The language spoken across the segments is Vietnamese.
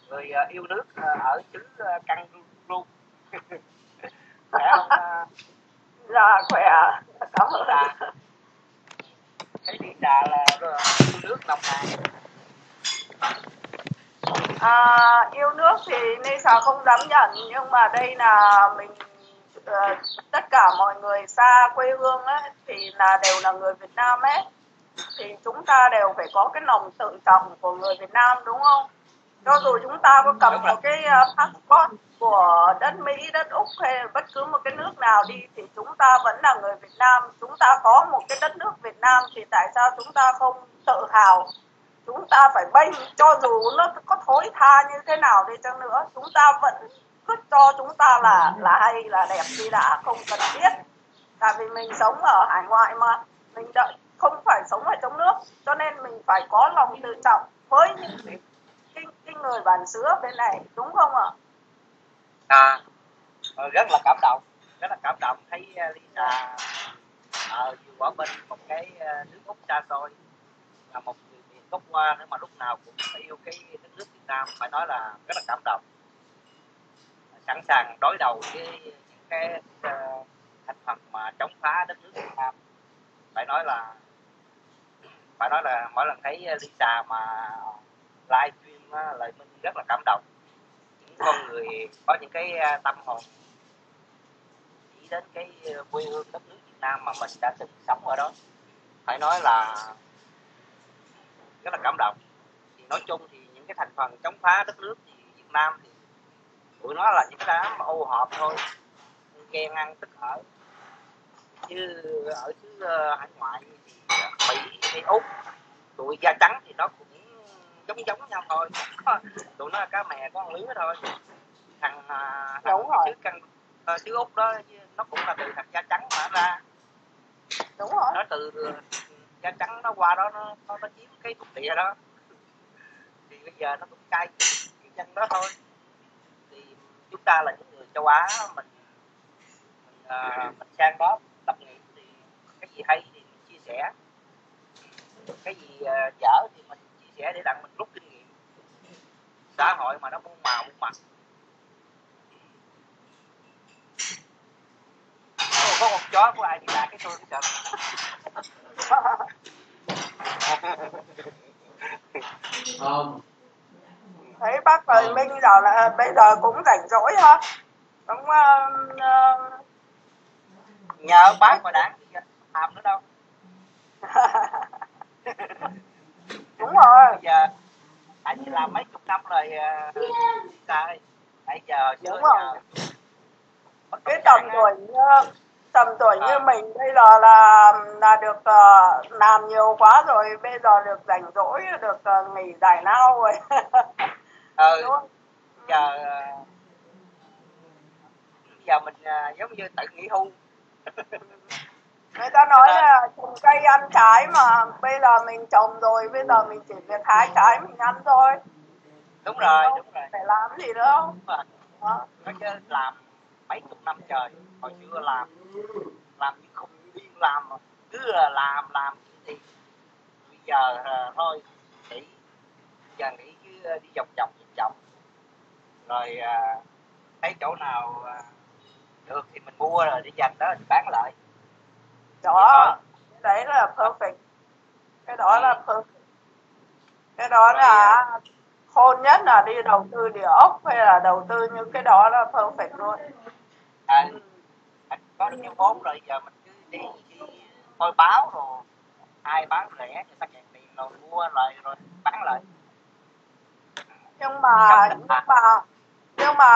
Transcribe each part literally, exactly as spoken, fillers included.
người uh, yêu nước uh, ở xứ uh, Căng Ru. Khỏe không? Uh... Dạ khỏe, cảm ơn. Dạ. Thấy đi trà là uh, yêu nước nồng nàn. À, yêu nước thì Lisa không dám nhận, nhưng mà đây là mình uh, tất cả mọi người xa quê hương ấy, thì là đều là người Việt Nam ấy, thì chúng ta đều phải có cái lòng tự trọng của người Việt Nam, đúng không? Cho dù chúng ta có cầm một cái uh, passport của đất Mỹ, đất Úc hay bất cứ một cái nước nào đi, thì chúng ta vẫn là người Việt Nam. Chúng ta có một cái đất nước Việt Nam thì tại sao chúng ta không tự hào? Chúng ta phải bênh, cho dù nó có thối tha như thế nào đi chăng nữa, chúng ta vẫn cứ cho chúng ta là là hay, là đẹp đi đã, không cần thiết. Tại vì mình sống ở hải ngoại mà, mình đợi, không phải sống ở trong nước, cho nên mình phải có lòng tự trọng với những cái, cái, cái người bản xứ ở bên này, đúng không ạ? À, rất là cảm động, rất là cảm động thấy Lisa ở dù ở bên một cái nước Úc xa xôi, là một người miền gốc Hoa nữa mà lúc nào cũng yêu cái đất nước Việt Nam, phải nói là rất là cảm động, sẵn sàng đối đầu với những cái uh, thành phần mà chống phá đất nước Việt Nam. Phải nói là phải nói là mỗi lần thấy Lisa mà live stream lại mình rất là cảm động. Những con người có những cái tâm hồn nghĩ đến cái quê hương đất nước Việt Nam mà mình đã từng sống ở đó, phải nói là rất là cảm động. Thì nói chung thì những cái thành phần chống phá đất nước thì Việt Nam thì tụi nó là những cái đám mà ô hợp thôi, ghen ăn tức ở, chứ ở xứ hải ngoại thì Mỹ hay Úc, tụi da trắng thì nó cũng giống giống nhau thôi, tụi nó là cá mè có con lứa thôi. Thằng thằng xứ căn xứ Úc đó nó cũng là từ thằng da trắng mà ra, đúng rồi, nó từ da trắng nó qua đó nó nó, nó chiếm cái thuộc địa đó, thì bây giờ nó cũng cai trị cái dân đó thôi. Thì chúng ta là những người châu Á, mình mình, à, mình sang đó lập nghiệp thì cái gì hay thì mình chia sẻ, cái gì uh, dở thì mình chia sẻ để đặng mình rút kinh nghiệm. Xã hội mà nó muôn màu muôn mặt. Ô, có con chó của ai thì lạc cái tôi cái Không. Thấy bác Thời Minh giờ là bây giờ cũng rảnh rỗi ha. Đúng uh, uh... nhờ bác mà đảng làm nữa đâu. Đúng rồi. Bây giờ tại vì làm mấy chục năm rồi Lisa, bây giờ chưa nhờ. Cái tầm tuổi như tầm tuổi à. như mình bây giờ là là được uh, làm nhiều quá rồi, bây giờ được rảnh rỗi, được uh, nghỉ giải lao rồi. Ừ. Giờ giờ mình uh, giống như tự nghỉ hưu. Người ta nói là trồng cây ăn trái mà, bây giờ mình trồng rồi, bây giờ mình chỉ việc hái trái mình ăn thôi. Đúng rồi, đúng rồi. Phải làm gì nữa không? Đó. Nói chứ làm mấy chục năm trời, hồi xưa làm làm những khùng điên, làm cứ làm làm thì bây giờ uh, thôi nghỉ, giờ nghỉ cứ đi vòng vòng vòng vòng rồi uh, thấy chỗ nào uh, được thì mình mua rồi đi dành đó bán lại. Đó, cái đấy là perfect, cái đó ừ. là perfect, cái đó rồi, là khôn nhất là đi đầu tư địa ốc hay là đầu tư những cái đó là perfect luôn. À, mình có được nhiều vốn rồi, giờ mình cứ đi, đi coi báo rồi ai bán rẻ người ta kẹt tiền rồi mua lại rồi bán lại. Nhưng mà nhưng mà nhưng mà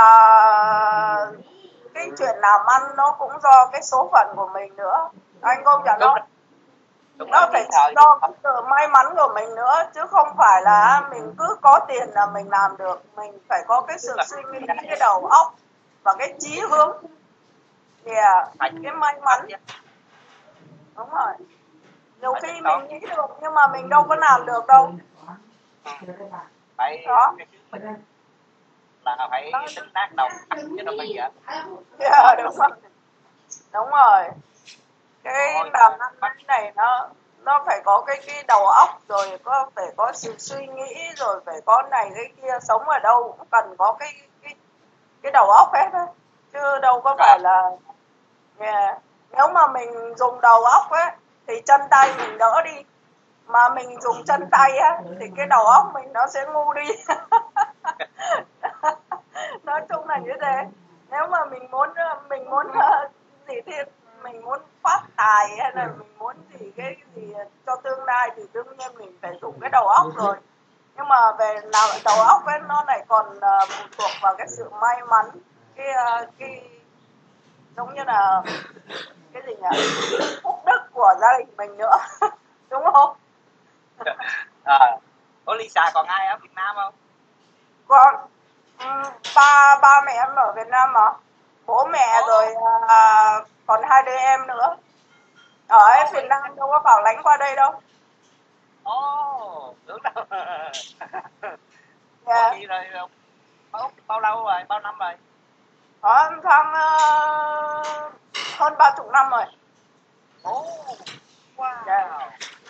cái chuyện làm ăn nó cũng do cái số phận của mình nữa, anh công nhận không? Đúng Nó phải do cái sự may mắn của mình nữa, chứ không phải là mình cứ có tiền là mình làm được. Mình phải có cái sự suy nghĩ, cái đầu óc và cái chí hướng, yeah, cái may mắn. Đúng rồi, nhiều khi mình nghĩ được nhưng mà mình đâu có làm được đâu. Phải đó. Là phải tính nát đầu chứ đâu phải vậy. Yeah, đúng rồi. Đúng rồi. Cái làm ăn này nó nó phải có cái cái đầu óc, rồi có phải có sự suy nghĩ, rồi phải có này cái kia, sống ở đâu cũng cần có cái cái cái đầu óc hết á, chứ đâu có phải là yeah. Nếu mà mình dùng đầu óc ấy thì chân tay mình đỡ đi, mà mình dùng chân tay á thì cái đầu óc mình nó sẽ ngu đi. Nói chung là như thế. Nếu mà mình muốn mình muốn uh, gì thì mình muốn phát tài, hay là mình muốn gì cái gì cho tương lai thì đương nhiên mình phải dùng cái đầu óc rồi. Nhưng mà về nào đầu óc ấy nó lại còn uh, phụ thuộc vào cái sự may mắn, cái uh, cái giống như là cái gì nhỉ, phúc đức của gia đình mình nữa. Đúng không? À, có Lisa còn ai ở Việt Nam không? Còn um, ba ba mẹ em ở Việt Nam mà, bố mẹ oh. Rồi à, còn hai đứa em nữa ở oh, Việt Nam, đâu có bảo lãnh qua đây đâu. Ồ, oh, tưởng đâu. Yeah. Gì rồi, bao, bao lâu rồi, bao năm rồi? Ở tháng uh, hơn ba chục năm rồi. Ồ, oh, wow. Yeah.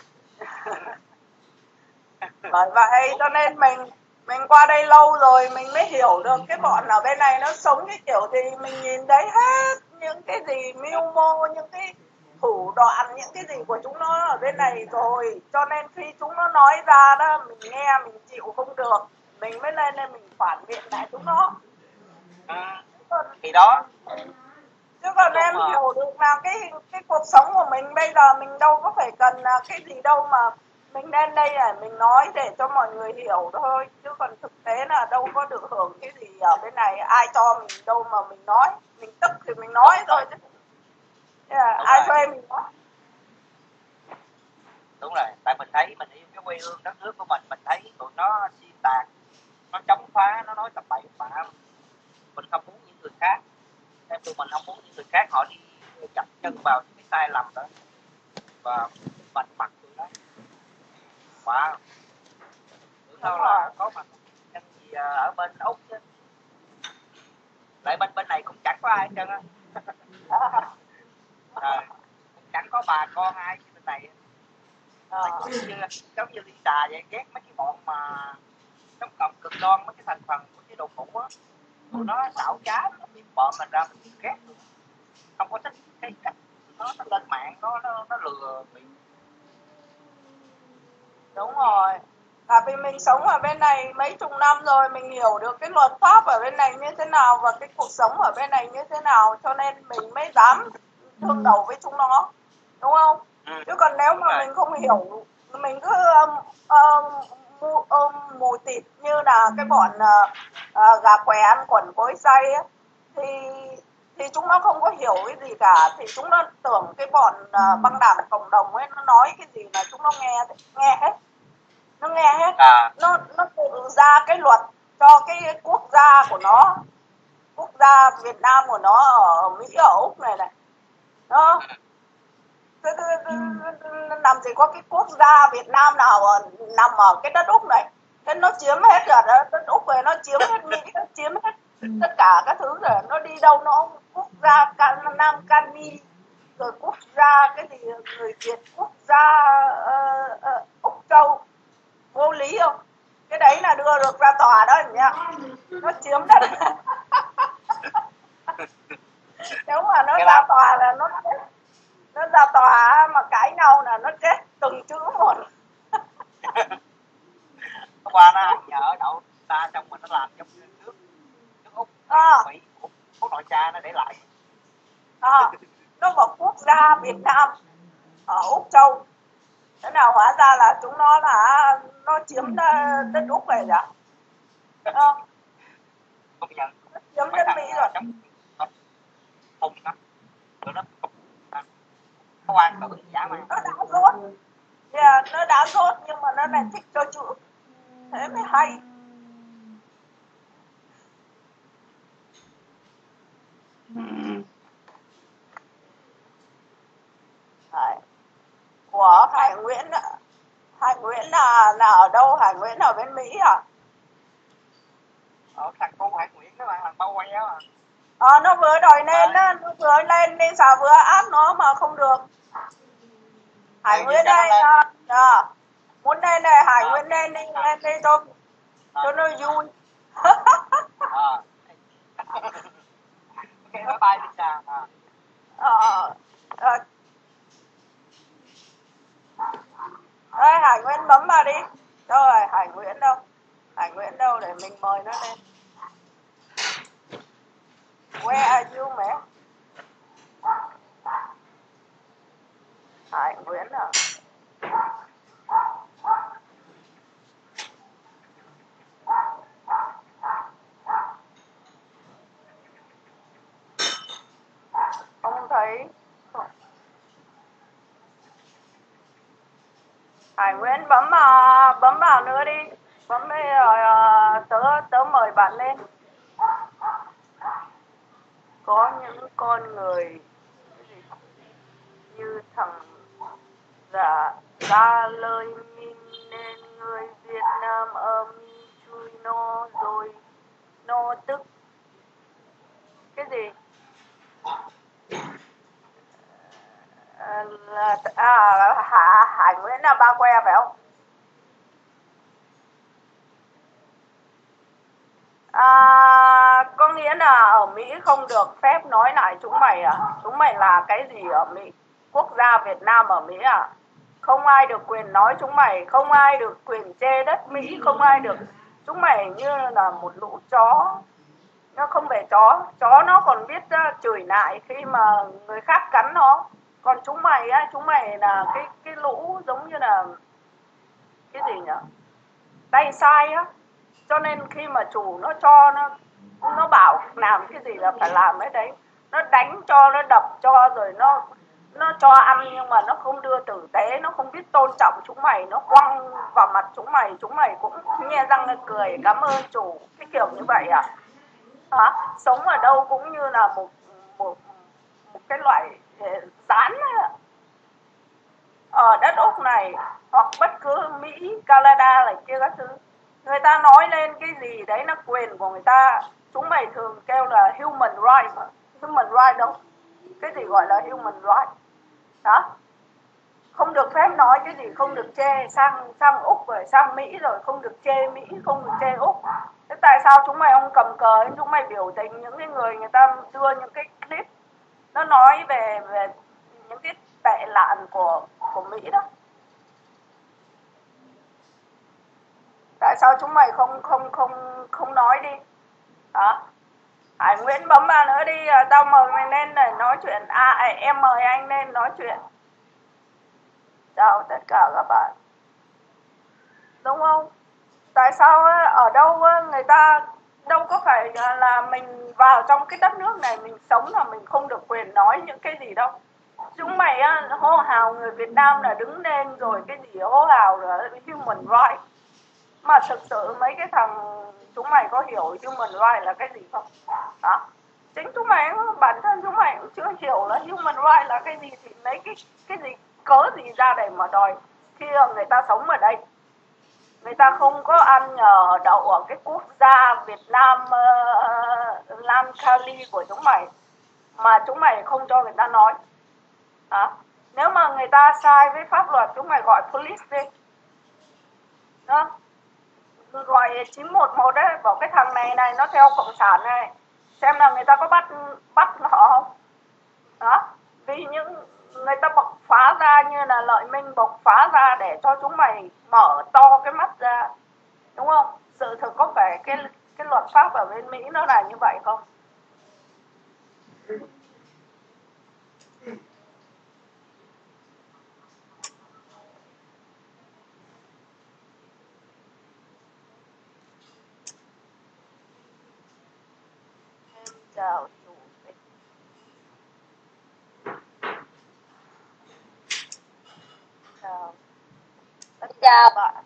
Bởi vậy cho nên mình mình qua đây lâu rồi mình mới hiểu được cái bọn ở bên này nó sống cái kiểu gì. Mình nhìn thấy hết những cái gì mưu mô, những cái thủ đoạn, những cái gì của chúng nó ở bên này rồi. Cho nên khi chúng nó nói ra đó, mình nghe mình chịu không được, mình mới lên đây mình phản biện lại chúng nó. À, thì đó. Chứ còn em mà hiểu được là cái cái cuộc sống của mình bây giờ mình đâu có phải cần cái gì đâu, mà mình lên đây là mình nói để cho mọi người hiểu thôi, chứ còn thực tế là đâu có được hưởng cái gì ở bên này, ai cho mình đâu mà mình nói, mình tức thì mình nói thôi chứ. Yeah, ai rồi. thuê mình nói. Đúng rồi, tại mình thấy mình yêu cái quê hương đất nước của mình, mình thấy tụi nó xuyên tạc, nó chống phá, nó nói tầm bậy bạ, mình không muốn những người khác, em tụi mình không muốn những người khác họ đi chặt chân vào những cái sai lầm đó và mình mặt tụi nó. Wow, tưởng đâu là có mặt nhân gì ở bên Úc chứ, lại bên bên này cũng chẳng có ai hết trơn á. Rồi, cũng chẳng có bà con ai bên này. À, giống như giống như Lisa vậy, ghét mấy cái bọn mà chống cộng cực đoan, mấy cái thành phần của chế độ cũ á, tụi nó xảo trá, nó biết bọn mình ra mình ghét luôn, không có thích cái cách nó nó lên mạng nó nó, nó lừa mình. Đúng rồi, tại vì mình sống ở bên này mấy chục năm rồi, mình hiểu được cái luật pháp ở bên này như thế nào và cái cuộc sống ở bên này như thế nào, cho nên mình mới dám đương đầu với chúng nó, đúng không? Ừ. Chứ còn nếu mà mình không hiểu, mình cứ um, um, mù, um, mù tịt như là cái bọn uh, uh, gà què ăn quần cối xay ấy, thì thì chúng nó không có hiểu cái gì cả, thì chúng nó tưởng cái bọn uh, băng đảng cộng đồng ấy nó nói cái gì là chúng nó nghe nghe hết, nó nghe hết, à. nó nó tự ra cái luật cho cái quốc gia của nó, quốc gia Việt Nam của nó ở Mỹ, ở Úc này này, đó. Làm gì có cái quốc gia Việt Nam nào ở, nằm ở cái đất Úc này, thế nó chiếm hết rồi đó, đất Úc này nó chiếm hết Mỹ, nó chiếm hết tất cả các thứ rồi, nó đi đâu nó quốc gia Nam Cani, rồi quốc gia cái gì người Việt, quốc gia uh, uh, Úc Châu, vô lý không? Cái đấy là đưa được ra tòa đó nhá, nó chiếm đất. Nếu mà nó ra tòa là nó chết, nó ra tòa mà cãi nhau là nó chết từng chữ một. Hôm qua nó nhờ đậu ta xong mà nó làm trong nước nước Úc, à. Mỹ, có nội cha nó để lại. À, nóบอกquốc gia Việt Nam ở Úc Châu. Thế nào hóa ra là chúng nó là nó chiếm đất Úc này đã. À. Không nhận. Nó chiếm đất Mỹ rồi. Không lắm. Nó có quan tự giả mà. Nó đã rốt. Yeah, nó đã rốt nhưng mà nó lại thích cho chữ. Thế mới hay. Đấy. Của Hải Nguyễn ạ. Hải Nguyễn là, là ở đâu? Hải Nguyễn ở bên Mỹ à? Ở thằng cô Hải Nguyễn đó mà, thằng bao quay đó mà. Ờ, nó vừa đòi lên đó, nó vừa lên nên sao vừa áp nó mà không được. Hải Ừ, Nguyễn cho nó đây, lên. à, à, muốn lên này, Hải À. Nguyễn lên đi, lên đi cho cho nó vui. À. Ok, bye bye Lisa. À. Ờ, ờ. Đây, Hải Nguyễn bấm vào đi. Đâu rồi, Hải Nguyễn đâu? Hải Nguyễn đâu để mình mời nó lên. Where are you, mẹ? Hải Nguyễn à? Không thấy. Hải Nguyễn bấm vào, bấm vào nữa đi. Bấm đi rồi uh, tớ tớ mời bạn lên. Có những con người như thằng giả ra lời min nên người Việt Nam âm chui nó rồi nó tức cái gì à, là à, Hạ Hải Nguyễn là ba que phải không? À, có nghĩa là ở Mỹ không được phép nói lại chúng mày à? Chúng mày là cái gì ở Mỹ? Quốc gia Việt Nam ở Mỹ à? Không ai được quyền nói chúng mày, không ai được quyền chê đất Mỹ, không ai được. Chúng mày như là một lũ chó. Nó không phải chó, chó nó còn biết uh, chửi lại khi mà người khác cắn nó. Còn chúng mày á, chúng mày là cái cái lũ giống như là cái gì nhỉ? Tay sai á. Cho nên khi mà chủ nó cho nó nó bảo làm cái gì là phải làm cái đấy. Nó đánh cho, nó đập cho rồi nó nó cho ăn nhưng mà nó không đưa tử tế, nó không biết tôn trọng chúng mày, nó quăng vào mặt chúng mày, chúng mày cũng nhe răng cười cảm ơn chủ, cái kiểu như vậy à? Hả? Sống ở đâu cũng như là một một một cái loại rán ở đất Úc này hoặc bất cứ Mỹ, Canada này kia các thứ. Người ta nói lên cái gì đấy là quyền của người ta. Chúng mày thường kêu là human right mà. Human right đâu? Cái gì gọi là human right? Đó. Không được phép nói cái gì, không được chê sang sang Úc rồi sang Mỹ rồi không được chê Mỹ, không được chê Úc. Thế tại sao chúng mày không cầm cờ, chúng mày biểu tình những cái người người ta đưa những cái clip nó nói về về những cái tệ nạn của của Mỹ đó. Tại sao chúng mày không không không không nói đi? Hả? Hải Nguyễn bấm vào nữa đi, tao mời mày lên để nói chuyện. À em mời anh lên nói chuyện. Chào tất cả các bạn. Đúng không? Tại sao ở đâu người ta đâu có phải là mình vào trong cái đất nước này mình sống là mình không được quyền nói những cái gì đâu. Chúng mày hô hào người Việt Nam là đứng lên rồi cái gì hô hào là human right. Mà thực sự mấy cái thằng chúng mày có hiểu human right là cái gì không? Đó. Chính chúng mày, bản thân chúng mày cũng chưa hiểu là human right là cái gì thì lấy cái cái gì cớ gì ra để mà đòi khi người ta sống ở đây. Người ta không có ăn nhờ đậu ở cái quốc gia Việt Nam uh, Lan Kali của chúng mày mà chúng mày không cho người ta nói. Hả? Nếu mà người ta sai với pháp luật chúng mày gọi police đi. Đó. Gọi chín một một đấy, bảo cái thằng này này nó theo cộng sản này, xem là người ta có bắt bắt nó không. Đó. Vì những người ta bộc phá ra như là Lợi Minh bộc phá ra để cho chúng mày mở to cái mắt ra, đúng không? Sự thực có phải cái cái luật pháp ở bên Mỹ nó là như vậy không? Em chào chủ tịch. Chào. Xin chào bạn.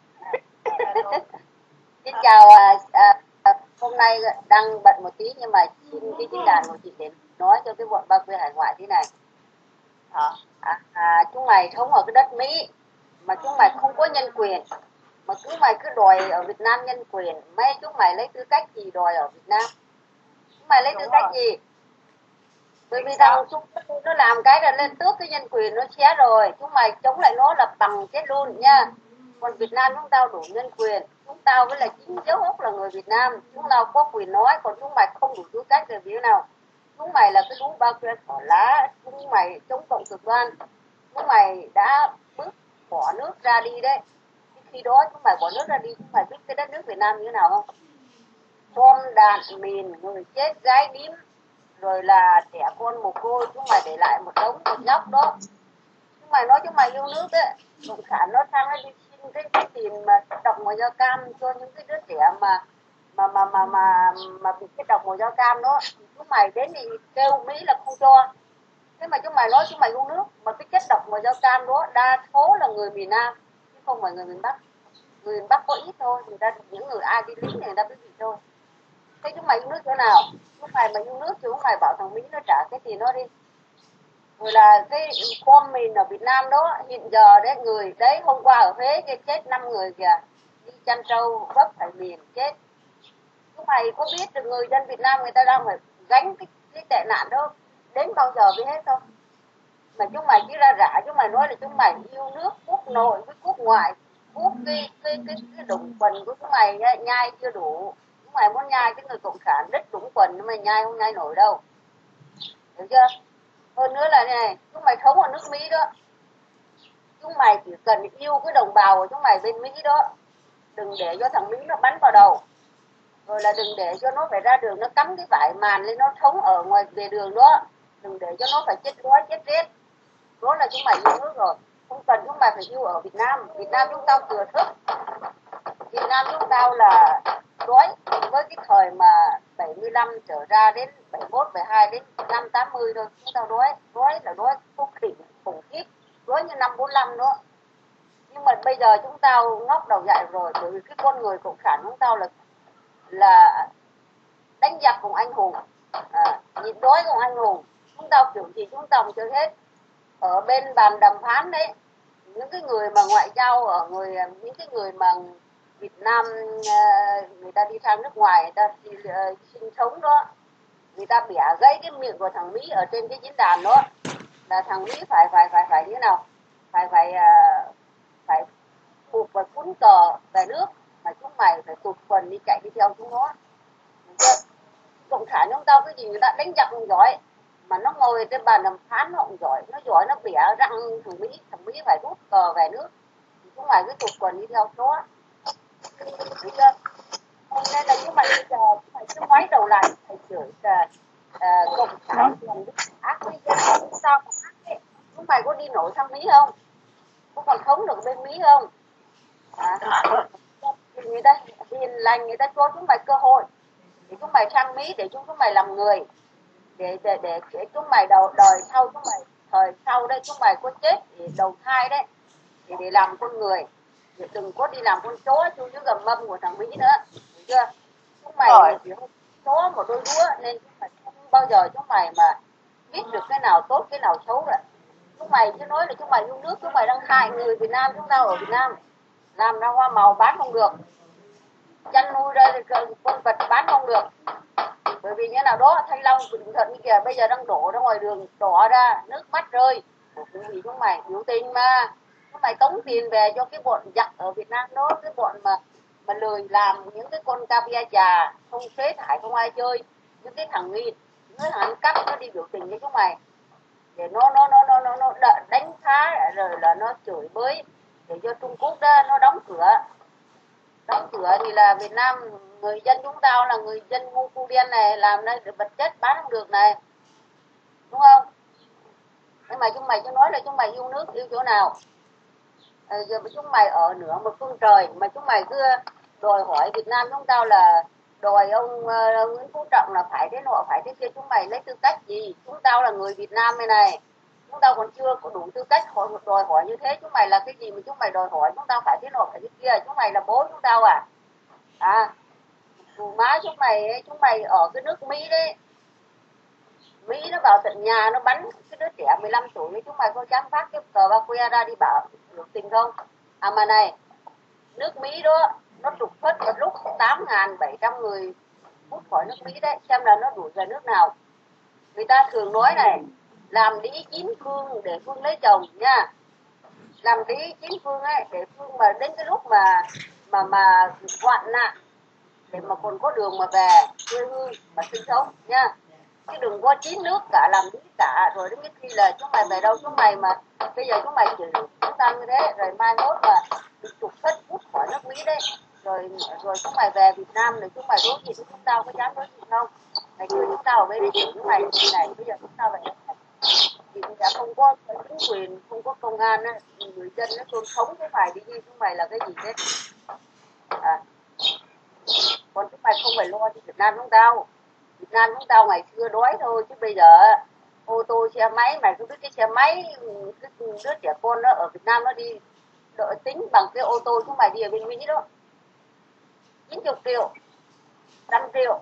Xin chào à, à, hôm nay đang bận một tí nhưng mà xin cái diễn đàn của chị để nói cho cái bọn ba quê hải ngoại thế này. Hả? À, à, chúng mày sống ở cái đất Mỹ mà chúng mày không có nhân quyền, mà chúng mày cứ đòi ở Việt Nam nhân quyền. Mấy chúng mày lấy tư cách gì đòi ở Việt Nam? Chúng mày lấy Đúng tư cách rồi. gì? Bởi vì thằng chúng nó làm cái là lên tước cái nhân quyền nó xé rồi, chúng mày chống lại nó là bằng chết luôn nha. Còn Việt Nam chúng tao đủ nhân quyền, chúng tao với là chính dấu ốc là người Việt Nam, chúng tao có quyền nói, còn chúng mày không đủ tư cách để biết nào. Chúng mày là cái lũ bao che thỏ lá, chúng mày chống cộng cực đoan, chúng mày đã bước bỏ nước ra đi đấy. Khi đó chúng mày bỏ nước ra đi, chúng mày biết cái đất nước Việt Nam như thế nào không? Bom đạn mìn, người chết gái đím, rồi là trẻ con mồ côi, chúng mày để lại một đống một nhóc đó. Chúng mày nói chúng mày yêu nước đấy, cộng sản nó sang nó đi xin cái, cái tiền mà độc màu da cam cho những cái đứa trẻ mà mà mà mà mà mà bị cái độc màu da cam đó. Chúng mày đến thì kêu Mỹ là không cho. Thế mà chúng mày nói chúng mày yêu nước, mà cái chất độc màu da cam đó đa số là người miền Nam chứ không phải người miền Bắc. Người miền Bắc có ít thôi, người ta những người ai đi lính này người ta biết gì thôi. Thế chúng mày yêu nước chỗ nào? Chúng mày mà yêu nước thì chúng mày bảo thằng Mỹ nó trả cái tiền đó đi. Rồi là cái bom mìn ở Việt Nam đó hiện giờ đấy, người đấy hôm qua ở Huế cái chết năm người kìa, đi chăn trâu vấp phải mìn chết. Chúng mày có biết được người dân Việt Nam người ta đang phải gánh cái, cái tệ nạn đó đến bao giờ mới hết không? Mà chúng mày chỉ ra rã, chúng mày nói là chúng mày yêu nước quốc nội với quốc ngoại, quốc cái cái cái cái đụng quần của chúng mày nhai chưa đủ. Chúng mày muốn nhai cái người cộng sản rất đúng quần nhưng mà nhai không nhai nổi đâu, được chưa? Hơn nữa là này, chúng mày thống ở nước Mỹ đó, chúng mày chỉ cần yêu cái đồng bào của chúng mày bên Mỹ đó, đừng để cho thằng Mỹ nó bắn vào đầu, rồi là đừng để cho nó phải ra đường nó cắm cái vải màn lên nó thống ở ngoài về đường đó, đừng để cho nó phải chết đói chết rét. Đó là chúng mày yêu nước rồi, không cần chúng mày phải yêu ở Việt Nam. Việt Nam chúng tao thừa thức, Việt Nam chúng tao là đói với cái thời mà bảy mươi lăm trở ra đến bảy mươi mốt, bảy mươi hai đến năm tám mươi thôi, chúng tao đói, đói là đói khủng khiếp, khủng khiếp, đói như năm bốn mươi lăm đó. Nhưng mà bây giờ chúng tao ngóc đầu dậy rồi, bởi vì cái con người cộng sản chúng tao là là đánh giặc cùng anh hùng, à, nhịn đói cùng anh hùng, chúng tao kiểu gì chúng tao chơi hết. Ở bên bàn đàm phán đấy, những cái người mà ngoại giao ở người những cái người mà Việt Nam người ta đi sang nước ngoài người ta đi, uh, sinh sống đó, người ta bẻ gãy cái miệng của thằng Mỹ ở trên cái diễn đàn đó, là thằng Mỹ phải phải phải phải như thế nào, phải phải uh, phải phục và cuốn cờ về nước, mà chúng mày phải tụt quần đi chạy đi theo chúng nó. Cộng sản chúng tao cái gì người ta đánh giặc không giỏi, mà nó ngồi trên bàn đàm phán nó cũng giỏi, nó giỏi nó bẻ răng thằng Mỹ, thằng Mỹ phải rút cờ về nước, thì chúng mày cứ tụt quần đi theo nó, được chưa? Nên là chúng mày bây giờ chúng mày cứ ngoái đầu lại, phải chửi uh, cộng sản làm đức ác với dân, sao mà ác ấy. Chúng mày có đi nổi sang Mỹ không? Có còn thống được bên Mỹ không? À, người ta hiền lành, người ta cho chúng mày cơ hội để chúng mày sang Mỹ, để chúng chúng mày làm người, để để để, để chúng mày đầu đời sau, chúng mày thời sau đây chúng mày có chết để đầu thai đấy, để để làm con người, để đừng có đi làm con chó chui dưới gầm mâm của thằng Mỹ nữa, được chưa? Chúng mày chỉ chó một đôi đũa, nên chúng mày không bao giờ chúng mày mà biết được cái nào tốt cái nào xấu rồi. Chúng mày chứ nói là chúng mày yêu nước, chúng mày đang hại người Việt Nam chúng ta ở Việt Nam, làm ra hoa màu bán không được, chăn nuôi ra con vật bán không được, bởi vì như nào đó Thanh Long Bình Thuận như kìa bây giờ đang đổ ra ngoài đường, đỏ ra nước mắt rơi. Cũng vì chúng mày biểu tình mà, chúng mày tống tiền về cho cái bọn giặc ở Việt Nam đó, cái bọn mà mà lười làm những cái con caviar trà không phế thải không ai chơi, những cái thằng nghi, những cái thằng ăn cắp nó đi biểu tình với chúng mày, để nó nó nó nó nó, nó đánh phá, rồi là nó chửi bới để cho Trung Quốc đó nó đóng cửa. Đóng cửa thì là Việt Nam, người dân chúng tao là người dân ngu cu đen này, làm đây vật chất bán không được này, đúng không? Nhưng mà chúng mày cứ nói là chúng mày yêu nước, yêu chỗ nào? À, giờ chúng mày ở nửa một phương trời mà chúng mày cứ đòi hỏi Việt Nam chúng tao là đòi ông uh, Nguyễn Phú Trọng là phải thế nọ phải thế kia, chúng mày lấy tư cách gì? Chúng tao là người Việt Nam này này, chúng tao còn chưa có đủ tư cách hỏi đòi hỏi như thế. Chúng mày là cái gì mà chúng mày đòi hỏi chúng tao phải thế nọ phải thế kia? Chúng mày là bố chúng tao à? À, dù má chúng mày ấy, chúng mày ở cái nước Mỹ đấy, Mỹ nó vào tận nhà nó bắn cái đứa trẻ mười lăm tuổi ấy, chúng mày có dám phát cái cờ ba que ra đi bảo biểu tình không? À mà này, nước Mỹ đó nó trục xuất một lúc tám nghìn bảy trăm người hút khỏi nước Mỹ đấy, xem là nó đuổi về nước nào. người ta thường nói này, làm lý chín phương để phương lấy chồng nha. Làm lý chín phương ấy để phương mà đến cái lúc mà mà mà hoạn nạn để mà còn có đường mà về quê hương mà sinh sống nha. Chứ đừng có chín nước cả, làm lý cả rồi đến cái khi là chúng mày về đâu chúng mày mà bây giờ chúng mày chỉ chúng ta như thế rồi mai mốt mà bị trục xuất hút khỏi nước Mỹ đấy, rồi rồi chúng mày về Việt Nam rồi chúng mày đối diện với chúng tao có dám đối diện không? Mày kêu chúng tao ở bên đấy chúng mày như này, bây giờ chúng tao lại thì bây giờ không có chính quyền, không có công an á, người dân nó tôn thống cái phải đi đi chúng mày là cái gì hết. À. Còn chúng mày không phải lo cho Việt Nam chúng tao. Việt Nam chúng tao ngày xưa đói thôi, chứ bây giờ ô tô xe máy, mày cứ biết cái xe máy cái đứa trẻ con nó ở Việt Nam nó đi đợi tính bằng cái ô tô chúng mày đi ở bên Mỹ đó, chín mươi triệu, năm triệu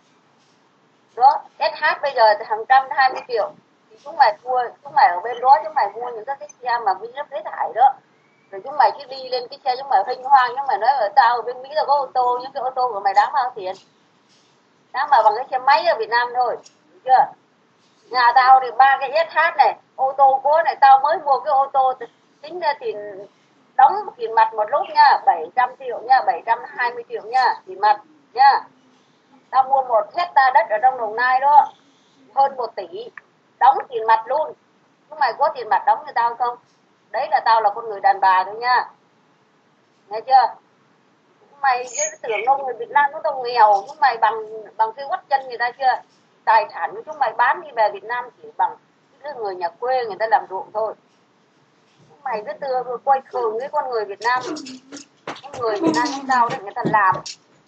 đó. ét hát bây giờ hàng trăm hai mươi triệu thì chúng mày mua, chúng mày ở bên đó chúng mày mua những cái xe mà Mỹ nó phế thải đó, rồi chúng mày cứ đi lên cái xe chúng mày hinh hoang, chúng mày nói ở tao ở bên Mỹ là có ô tô, những cái ô tô của mày đáng bao nhiêu tiền? Đáng mà bằng cái xe máy ở Việt Nam thôi, được chưa? Nhà tao thì ba cái ét hát này, ô tô cố này, tao mới mua cái ô tô tính ra tiền đóng tiền mặt một lúc nha, bảy trăm triệu nha, bảy trăm hai mươi triệu nha, tiền mặt nha. Tao mua một hecta đất ở trong Đồng Nai đó, hơn một tỷ, đóng tiền mặt luôn. Chúng mày có tiền mặt đóng cho tao không? Đấy là tao là con người đàn bà thôi nha, nghe chưa? Chúng mày tưởng đâu người Việt Nam chúng tao nghèo, chúng mày bằng bằng cái quất chân người ta chưa? Tài sản của chúng mày bán đi về Việt Nam chỉ bằng những người nhà quê người ta làm ruộng thôi. Chúng mày cứ tự quay thường cái con người Việt Nam, con người Việt Nam chúng tao đấy, người ta làm,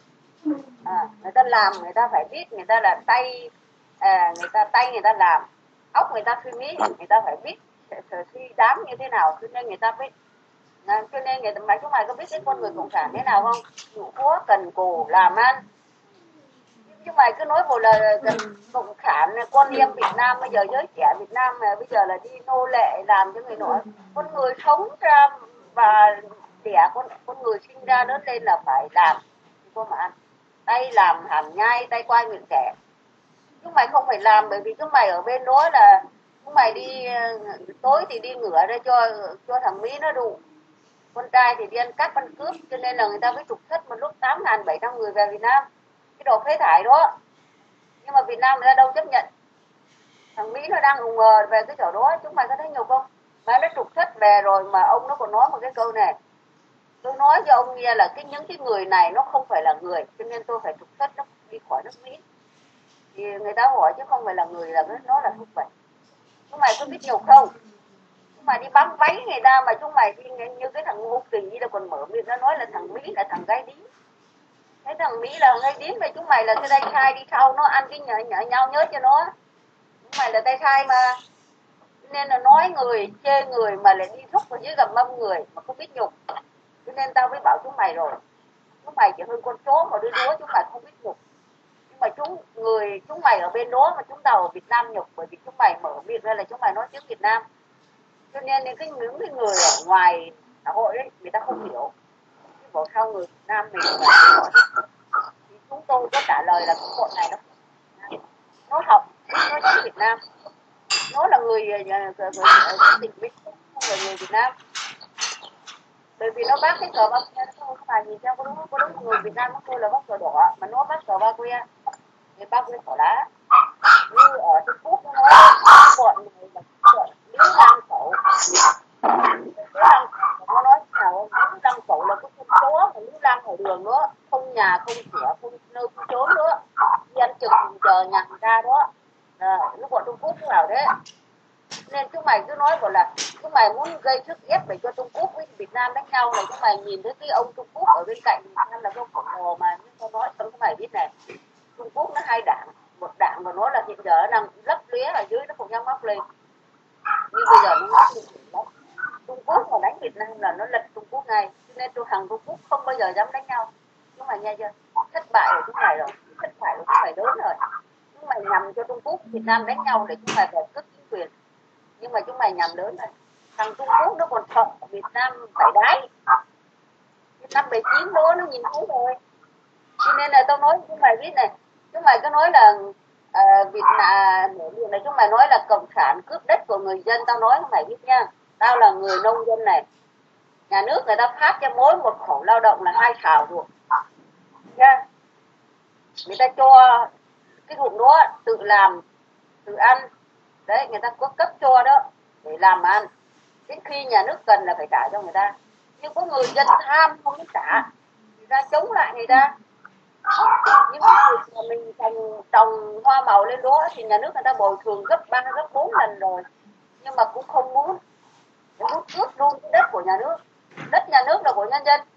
à, người ta làm, người ta phải biết, người ta là tay, à, người ta tay người ta làm, óc người ta suy nghĩ, người ta phải biết suy đám như thế nào, cho nên người ta biết. À, cho nên người ta, mà chúng mày có biết cái con người cộng sản thế nào không? Chịu khó cần cù làm ăn. Chúng mày cứ nói một là cộng sản con em Việt Nam, bây giờ giới trẻ Việt Nam mà bây giờ là đi nô lệ làm cho người nọ. Con người sống ra và đẻ con con người sinh ra lớn lên là phải làm có mà ăn, tay làm hàm nhai, tay quay miệng kẻ. Chúng mày không phải làm bởi vì chúng mày ở bên đó là chúng mày đi tối thì đi ngửa ra cho cho thằng Mỹ nó đủ, con trai thì đi ăn cắp ăn cướp, cho nên là người ta mới trục xuất một lúc tám nghìn bảy trăm người về Việt Nam, cái đồ phế thải đó. Nhưng mà Việt Nam người ta đâu chấp nhận. Thằng Mỹ nó đang ủng ngờ về cái chỗ đó, chúng mày có thấy nhiều không? Mà nó trục xuất về rồi mà ông nó còn nói một cái câu này, tôi nói cho ông nghe là cái những cái người này nó không phải là người, cho nên tôi phải trục xuất nó đi khỏi nước Mỹ. Thì người ta hỏi chứ không phải là người là nó là không phải. Chúng mày có biết nhiều không? Chúng mày đi bám váy người ta mà chúng mày đi như cái thằng Ngô Kỳ là còn mở miệng nó nói là thằng Mỹ là thằng gái điếm. Thế thằng Mỹ là gái điếm vậy chúng mày là cái tay khai đi sau nó ăn cái nhở, nhở nhau nhớ cho nó. Chúng mày là tay khai mà. Nên là nói người, chê người mà lại đi thúc vào dưới gầm mâm người mà không biết nhục. Cho nên tao mới bảo chúng mày rồi, chúng mày chỉ hơn con chó mà đứa đứa chúng mày không biết nhục. Nhưng mà chúng người chúng mày ở bên đó mà chúng tao ở Việt Nam nhục, bởi vì chúng mày mở miệng ra là chúng mày nói tiếng Việt Nam. Cho nên những cái những cái người ở ngoài xã hội ấy người ta không hiểu. Chứ bảo sao người Việt Nam mình là thì chúng tôi có trả lời là cái bọn này nó nó học nó tiếng Việt Nam, nó là người tỉnh Vĩnh Phúc, không phải người Việt Nam. Bởi vì nó bác cái cờ ba que, nó không phải nhìn theo có đúng có đúng người Việt Nam nó kêu là bác cờ đỏ, mà nó bác cờ ba que thì ba que cỏ lá. Như ở Trung Quốc nó nói bọn người là bọn Lý Lăng Cẩu, nó nói nào Lý Lăng Cẩu là cái con chó mà Lý Lăng ở đường đó, không nhà không cửa không nơi không trốn nữa, đi ăn trực chờ nhà người ta đó. À, lúc bọn Trung Quốc nó bảo đấy. Nên chúng mày cứ nói bảo là chúng mày muốn gây sức ép để cho Trung Quốc với Việt Nam đánh nhau này, chúng mày nhìn thấy cái ông Trung Quốc ở bên cạnh Việt Nam là ông khổng lồ mà, nhưng tôi nói cho các mày biết này, Trung Quốc nó hai đảng, một đảng mà nó là hiện giờ nó đang lấp lía ở dưới nó không dám móc lên, nhưng bây giờ nó móc lên lắm. Trung Quốc mà đánh Việt Nam là nó lật Trung Quốc ngay, cho nên tôi thằng Trung Quốc không bao giờ dám đánh nhau. Chúng mày nghe chưa? Thất bại của chúng mày rồi, thất bại của chúng mày lớn rồi. Chúng mày nhằm cho Trung Quốc Việt Nam đánh nhau để chúng mày phải cướp chính quyền, nhưng mà chúng mày nhầm lớn rồi. Thằng Trung Quốc nó còn sợ Việt Nam phải đái, năm bảy chín đó nó nhìn thấy rồi. Cho nên là tao nói chúng mày biết này, chúng mày cứ nói là à, Việt Nam này chúng mày nói là cộng sản cướp đất của người dân, tao nói không mày biết nha. Tao là người nông dân này, nhà nước người ta phát cho mỗi một khẩu lao động là hai thảo ruộng nha. Người ta cho cái ruộng đó tự làm tự ăn đấy, người ta có cấp cho đó để làm ăn. Đến khi nhà nước cần là phải trả cho người ta, nhưng có người dân tham không muốn trả, người ta chống lại người ta. Những người mà mình trồng trồng hoa màu lên đó thì nhà nước người ta bồi thường gấp ba gấp bốn lần rồi, nhưng mà cũng không muốn, muốn cướp luôn cái đất của nhà nước. Đất nhà nước là của nhân dân,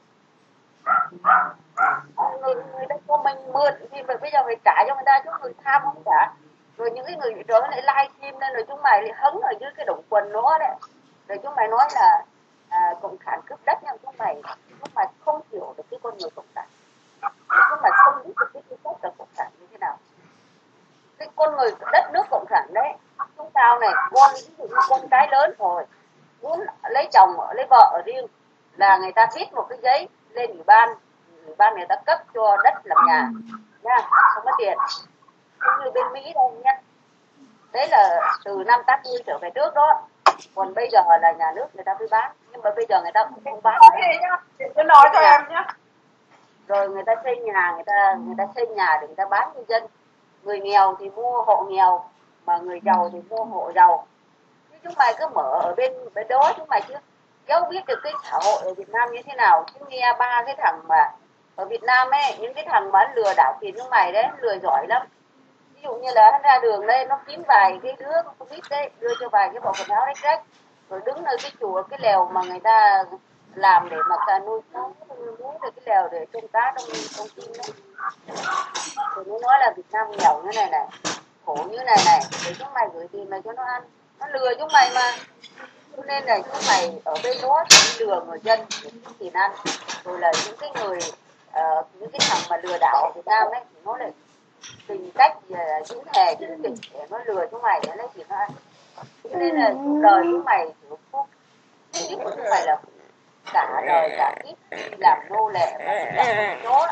người người ta cho mình mượn thì bây giờ phải trả cho người ta, chứ người tham không trả. Rồi những cái người đó lại livestream lên rồi chúng mày lại hứng ở dưới cái đống quần nó đấy, rồi chúng mày nói là à, cộng sản cướp đất, nhưng chúng mày chúng mày không hiểu được cái con người cộng sản, chúng mày không biết được cái tính chất của cộng sản như thế nào. Cái con người đất nước cộng sản đấy, chúng tao này, con ví dụ như con cái lớn rồi muốn lấy chồng lấy vợ ở riêng là người ta viết một cái giấy lên ủy ban, ủy ban người ta cấp cho đất làm nhà nha, không có tiền. Cũng như bên Mỹ đây nhá, đấy là từ năm tám mươi trở về trước đó. Còn bây giờ là nhà nước người ta mới bán, nhưng mà bây giờ người ta cũng không bán. Tôi nói cho em nhé. Rồi người ta xây nhà, người ta người ta xây nhà để người ta bán cho dân. Người nghèo thì mua hộ nghèo, mà người giàu thì mua hộ giàu. Chứ chúng mày cứ mở ở bên bên đó, chúng mày chứ kéo biết được cái xã hội ở Việt Nam như thế nào. Chứ nghe ba cái thằng mà ở Việt Nam ấy, những cái thằng mà lừa đảo tiền chúng mày đấy, lừa giỏi lắm. Ví dụ như là nó ra đường đây, nó kiếm vài cái đứa không biết đấy, đưa cho vài cái bộ quần áo rách rách, rồi đứng nơi cái chùa, cái lèo mà người ta làm để mà cả nuôi cá, nuôi muối, rồi cái lèo để trông cá trong trong tim đấy. Rồi nó nói là Việt Nam nghèo như này này, khổ như này này, để chúng mày gửi tiền này cho nó ăn, nó lừa chúng mày mà. Cho nên là chúng mày ở bên đó thì lừa người dân để kiếm tiền ăn. Rồi là những cái người uh, những cái thằng mà lừa đảo ở Việt Nam ấy thì nó lại tìm cách những hề những kịch để nó lừa chúng mày để lấy tiền nó ăn. Cho nên là cuộc đời chúng mày kiểu phúc ý của chúng mày là cả đời cả kiếp đi làm nô lệ và làm chó.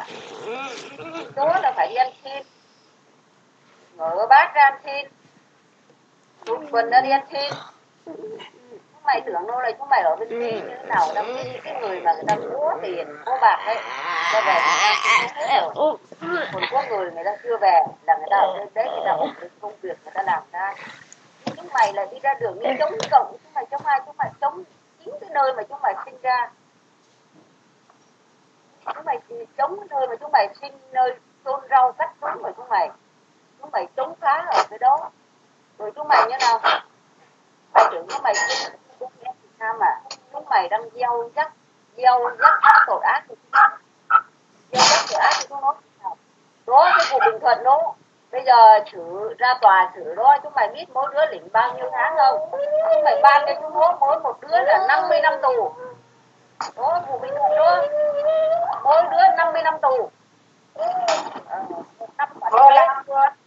Chó là phải đi ăn xin, ngỡ bát ra ăn xin, tụt quần ra đi ăn xin. Chúng mày tưởng đâu là chúng mày ở bên Mỹ như thế nào, đâu biết cái người mà người ta có tiền có bạc ấy ta về người ta hết rồi. Còn có người người ta chưa về là người ta ở bên đấy, người ta ổn định công việc người ta làm ra. Nhưng chúng mày là đi ra đường đi chống cộng, chúng mày chống ai? Chúng mày chống chính cái nơi mà chúng mày sinh ra. Chúng mày chống cái nơi mà chúng mày sinh, nơi chôn rau cắt rốn của chúng mày. Chúng mày chống phá ở cái đó. Rồi chúng mày như nào? Mày tưởng chúng mày sinh chúng Việt Nam à? Chúng mày đang gieo rắc, gieo rắc tội ác của chúng nó. Gieo rắc tội ác của chúng nó. Đó, cái vụ Bình Thuận đó. Bây giờ xử ra tòa xử đó, chúng mày biết mỗi đứa lĩnh bao nhiêu tháng không? Chúng mày ban cho chúng nó mỗi một đứa là năm mươi năm tù. Đó, vụ Bình Thuận đó. Mỗi đứa năm mươi năm tù. À, năm mà nó làm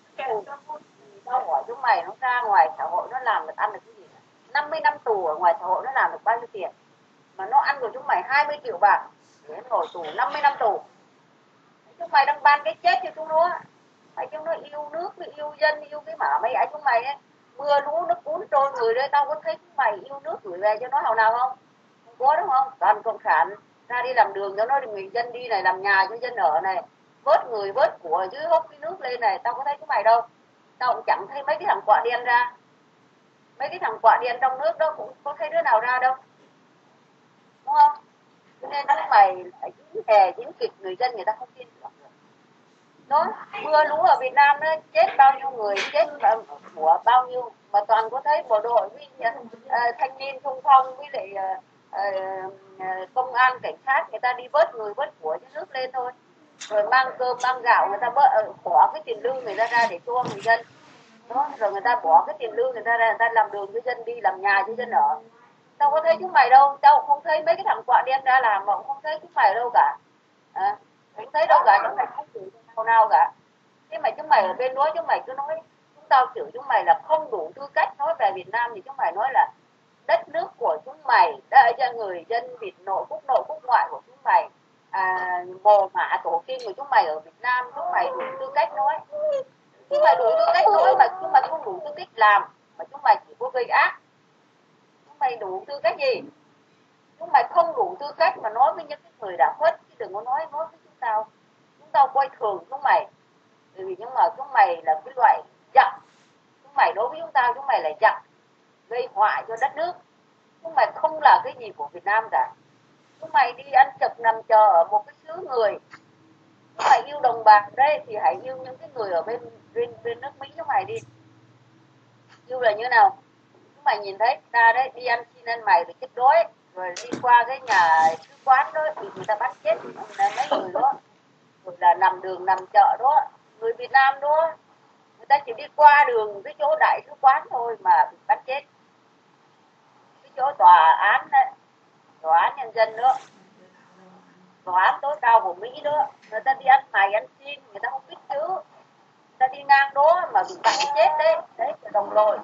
tao hỏi chúng mày nó ra ngoài xã hội nó làm được ăn được cái gì? năm mươi năm tù ở ngoài xã hội nó làm được bao nhiêu tiền? Mà nó ăn của chúng mày hai mươi triệu bạc để ngồi tù năm mươi năm tù. Chúng mày đang ban cái chết cho chúng nó. Mày chúng nó yêu nước, yêu dân, yêu cái mả mấy ấy chúng mày ấy. Mưa lũ nó cuốn trôi người đây, tao có thấy chúng mày yêu nước gửi về cho nó hào nào không? Không có đúng không? Toàn cộng sản ra đi làm đường cho nó, người dân đi này, làm nhà cho dân ở này, vớt người vớt của dưới hốc cái nước lên này, tao có thấy chúng mày đâu. Tao cũng chẳng thấy mấy cái thằng quạ đen ra. Mấy cái thằng quạ đen trong nước đó cũng có thấy đứa nào ra đâu. Đúng không? Cho nên chúng mày phải diễn hề, diễn kịch, người dân người ta không tin được. Đó, mưa lũ ở Việt Nam đó, chết bao nhiêu người, chết của bao nhiêu. Mà toàn có thấy bộ đội với uh, thanh niên xung phong với lại uh, uh, công an, cảnh sát người ta đi vớt người vớt của dưới nước lên thôi. Rồi mang cơm, mang gạo, người ta bớt, uh, bỏ cái tiền lương người ta ra để cho người dân. Đó, rồi người ta bỏ cái tiền lương người ta ra, người ta làm đường cho dân đi, làm nhà cho dân ở. Tao có thấy chúng mày đâu, tao không thấy mấy cái thằng quạ đen ra làm mà cũng không thấy chúng mày đâu cả. À, không thấy đâu cả, chúng mày không chịu nào nào cả. Thế mà chúng mày ở bên đó chúng mày cứ nói, chúng tao chửi chúng mày là không đủ tư cách nói về Việt Nam, thì chúng mày nói là đất nước của chúng mày đã cho người dân Việt nội, quốc nội, quốc ngoại của chúng mày, à, mồ mả tổ tiên của chúng mày ở Việt Nam, chúng mày đủ tư cách nói. chúng mày đủ tư cách nói mà chúng mày không đủ tư cách làm, mà chúng mày chỉ có gây ác. Chúng mày đủ tư cách gì? Chúng mày không đủ tư cách mà nói với những cái người đã khuất, chứ đừng có nói nói với chúng tao. Chúng tao coi thường chúng mày, bởi vì nhưng mà chúng mày là cái loại giặc. Chúng mày đối với chúng tao, chúng mày là giặc, gây họa cho đất nước. Chúng mày không là cái gì của Việt Nam cả. Chúng mày đi ăn chật nằm chờ ở một cái xứ người. Chúng mày yêu đồng bào đây thì hãy yêu những cái người ở bên bên bên nước Mỹ chúng mày đi. Yêu là như nào? Chúng mày nhìn thấy ta đấy đi ăn xin ăn mày rồi chết đói, rồi đi qua cái nhà sứ quán đó thì người ta bắt chết mấy người đó, rồi là nằm đường nằm chợ đó, người Việt Nam đó, người ta chỉ đi qua đường cái chỗ đại sứ quán thôi mà bị bắt chết. Cái chỗ tòa án đấy, tòa án nhân dân đó, tòa án tối cao của Mỹ đó, người ta đi ăn mày ăn xin, người ta không biết chữ, người ta đi ngang đó mà bị bắt chết đấy, đấy là đồng đội.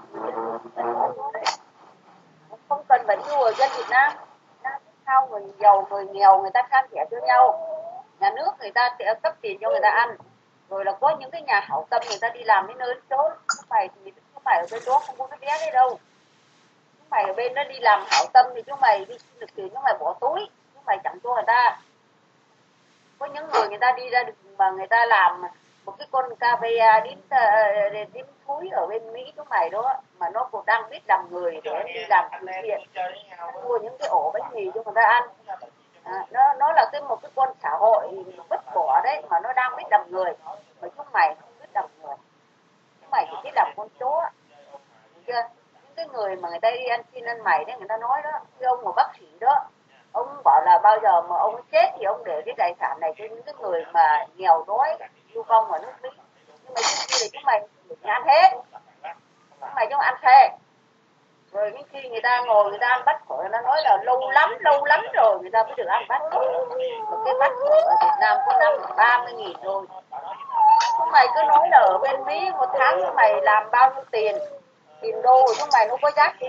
Không cần phải yêu ở dân Việt Nam, sao người giàu người nghèo người ta san sẻ cho nhau, nhà nước người ta sẽ cấp tiền cho người ta ăn, rồi là có những cái nhà hảo tâm người ta đi làm đến nơi chỗ. Chúng mày thì chúng mày ở bên đó không có cái vé đấy đâu. Chúng mày ở bên đó đi làm hảo tâm thì chúng mày đi xin được tiền, chúng mày bỏ túi, chúng mày chẳng cho người ta. Có những người người ta đi ra được mà người ta làm một cái con cà phê đến đến thúi ở bên Mỹ chúng mày đó, mà nó cũng đang biết làm người để đi làm từ thiện, mua những cái ổ bánh mì cho người ta ăn. À, nó nó là cái một cái con xã hội vứt bỏ đấy, mà nó đang biết làm người, mà chúng mày không biết làm người, chúng mày chỉ biết làm con chó. Chưa? Những cái người mà người ta đi ăn xin ăn mày đấy, người ta nói đó, cái ông một bác sĩ đó, ông bảo là bao giờ mà ông chết thì ông để cái tài sản này cho những cái người mà nghèo đói lưu vong ở nước Mỹ. Nhưng mà trước khi thì chúng mày ăn hết, chúng mày chúng ăn thề. Rồi những khi người ta ngồi người ta ăn bát phở, người ta nói là lâu lắm lâu lắm rồi người ta mới được ăn bát phở. Một cái bát phở ở Việt Nam có năm ba mươi nghìn rồi. Chúng mày cứ nói là ở bên Mỹ một tháng chúng mày làm bao nhiêu tiền, tiền đô của chúng mày nó có giá trị.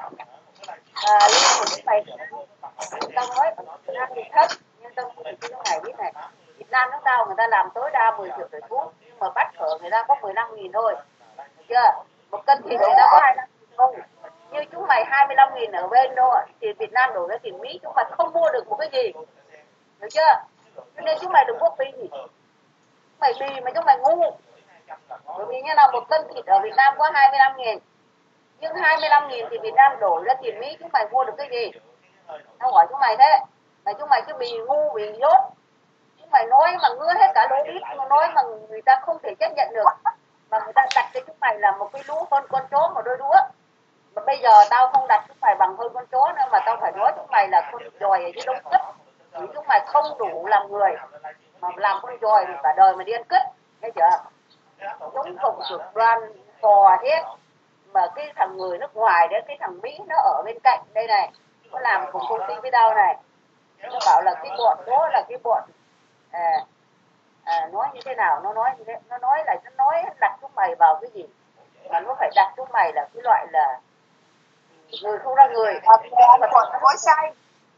À, lương của chúng mày tao nói Việt Nam thì thấp, nhưng tao cũng cho chúng mày biết này, Việt Nam chúng tao người ta làm tối đa mười triệu tuổi phút, nhưng mà bát phở người ta có mười lăm nghìn thôi. Được chưa? Một cân thịt người ta có hai mươi lăm nghìn thôi. Như chúng mày hai mươi lăm nghìn ở bên đâu thì Việt Nam đổi ra tiền Mỹ, chúng mày không mua được một cái gì. Được chưa? Cho nên chúng mày đừng có phí gì. Chúng mày phí mà chúng mày ngu. Bởi vì như là một cân thịt ở Việt Nam có hai mươi lăm nghìn, nhưng hai mươi lăm nghìn thì Việt Nam đổi ra tiền Mỹ, chúng mày mua được cái gì? Tao hỏi chúng mày thế. Mà chúng mày cứ bị ngu bị dốt. Chúng mày nói mà ngứa hết cả lỗ đít, nói mà người ta không thể chấp nhận được. Mà người ta đặt cho chúng mày là một cái lũ con con chó một đôi đũa. Mà bây giờ tao không đặt chúng mày bằng hơn con chó nữa, mà tao phải nói chúng mày là con dòi ở dưới đông cất. Vì chúng mày không đủ làm người, mà làm con dòi thì cả đời mà đi ăn cứt. Nghe chưa? Chống cộng cực đoan cò hết. Mà cái thằng người nước ngoài đấy, cái thằng Mỹ nó ở bên cạnh đây này, nó làm cùng công ty với tao này, nó bảo là cái bọn đó là cái bọn à, à, nói như thế nào, nó nói như thế, nó nói là nó nói đặt chúng mày vào cái gì, mà nó phải đặt chúng mày là cái loại là người không ra người, mà còn nó nói sai